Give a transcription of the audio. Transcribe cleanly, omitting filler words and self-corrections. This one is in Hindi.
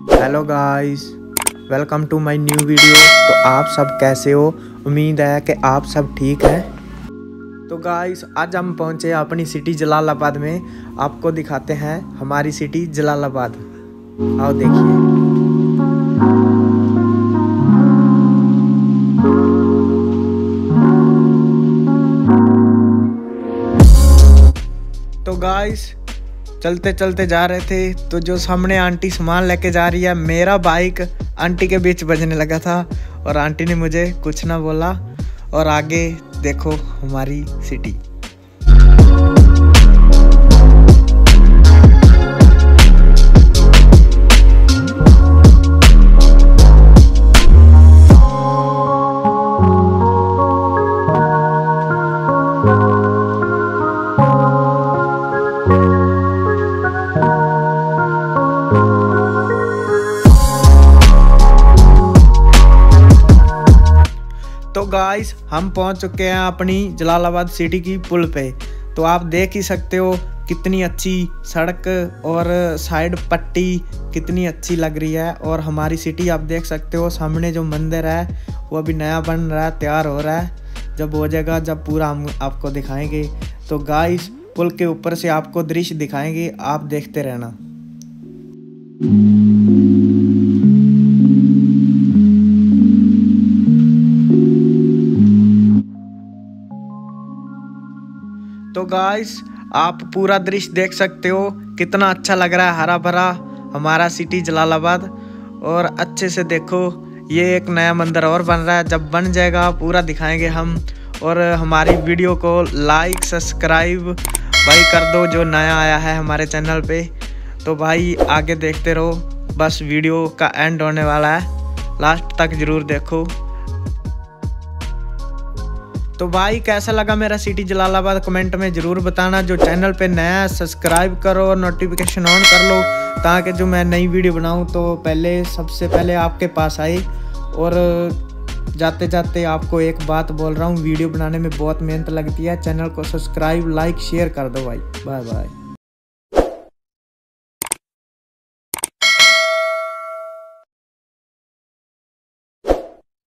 Hello guys, welcome to my new video. तो आप सब कैसे हो? उम्मीद है कि आप सब ठीक हैं। तो गाइस, आज हम पहुंचे अपनी सिटी जलालाबाद में। आपको दिखाते हैं हमारी सिटी जलालाबाद। आओ देखिए। तो गाइस, चलते चलते जा रहे थे तो जो सामने आंटी सामान लेके जा रही है, मेरा बाइक आंटी के बीच बजने लगा था और आंटी ने मुझे कुछ ना बोला। और आगे देखो हमारी सिटी। तो गाइस, हम पहुंच चुके हैं अपनी जलालाबाद सिटी की पुल पे। तो आप देख ही सकते हो कितनी अच्छी सड़क और साइड पट्टी कितनी अच्छी लग रही है। और हमारी सिटी आप देख सकते हो, सामने जो मंदिर है वो अभी नया बन रहा है, तैयार हो रहा है। जब हो जाएगा, जब पूरा हम आपको दिखाएंगे। तो गाइस, पुल के ऊपर से आपको दृश्य दिखाएंगे, आप देखते रहना। तो गाइस, आप पूरा दृश्य देख सकते हो, कितना अच्छा लग रहा है, हरा भरा हमारा सिटी जलालाबाद। और अच्छे से देखो, ये एक नया मंदिर और बन रहा है। जब बन जाएगा पूरा दिखाएंगे हम। और हमारी वीडियो को लाइक सब्सक्राइब भाई कर दो, जो नया आया है हमारे चैनल पे। तो भाई आगे देखते रहो, बस वीडियो का एंड होने वाला है, लास्ट तक जरूर देखो। तो भाई, कैसा लगा मेरा सिटी जलालाबाद कमेंट में ज़रूर बताना। जो चैनल पे नया है सब्सक्राइब करो और नोटिफिकेशन ऑन कर लो, ताकि जो मैं नई वीडियो बनाऊं तो सबसे पहले आपके पास आए। और जाते जाते आपको एक बात बोल रहा हूं, वीडियो बनाने में बहुत मेहनत लगती है। चैनल को सब्सक्राइब लाइक शेयर कर दो भाई। Bye bye.